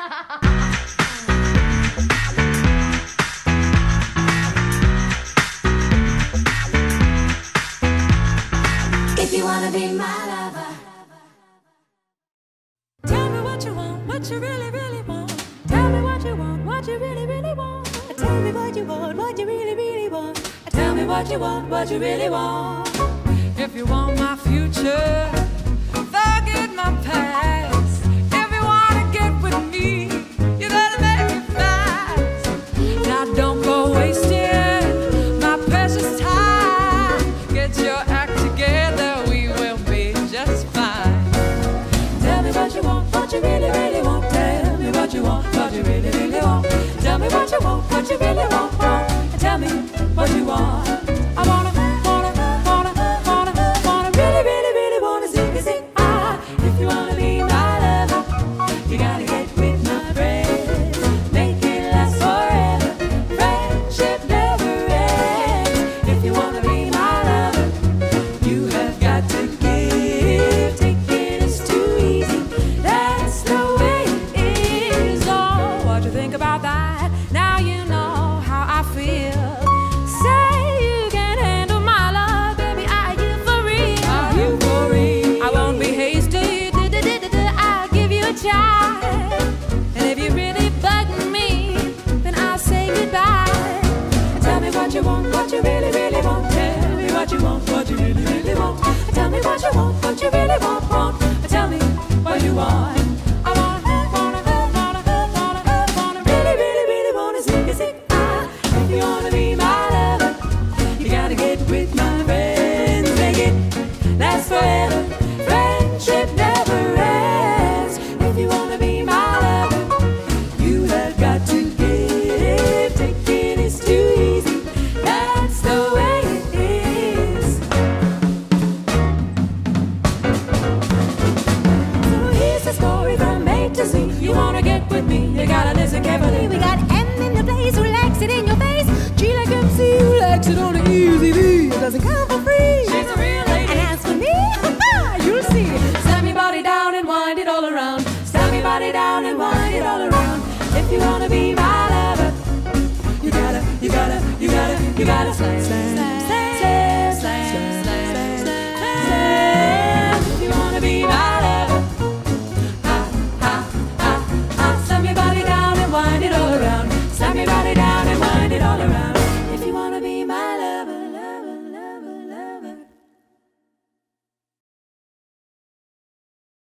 If you wanna be my lover, tell me what you want, what you really, really want. Tell me what you want, what you really, really want. Tell me what you want, what you really, really want. Tell me what you want, what you really want. If you want my future, forget my past. If you wanna get with me, you better make it fast. Now don't go wasting my precious time. Get your act together, we will be just fine. Tell me what you want, what you really, really want. Tell me what you want, what you really, really want. Tell me what you want, what you really want. Tell me what you want. I wanna, really, really, really wanna sing, ah. If you wanna be my lover, you gotta get with my friends. Make it last forever. Friendship never ends. If you wanna be my lover, you have got to give. Taking is too easy. That's the way it is. Oh, what you think about that? Now you know how I feel. Say you can handle my love, baby. Are you for real? Are you for real? I won't be hasty. I'll give you a try. And if you really bug me, then I'll say goodbye. Tell me what you want, what you really, really want. Tell me what you want, what you really, really want. Tell me what you want, what you really want. Tell me what you want. I wanna, really, really, really wanna sing, ah. If you wanna be my lover, you gotta get with my friends. Make it last forever. Friendship never ends. If you wanna be my lover, you have got to give. Taking is too easy. That's the way it is. So here's the story from A to Z. You wanna get with me, you gotta listen carefully. We got M in the place who likes it in your face. G like MC who likes it on the easy V. It doesn't come for free. She's a real lady. And as for me, you'll see. Slam your body down and wind it all around. Slam your body down and wind it all around. If you wanna be my lover, you gotta slam.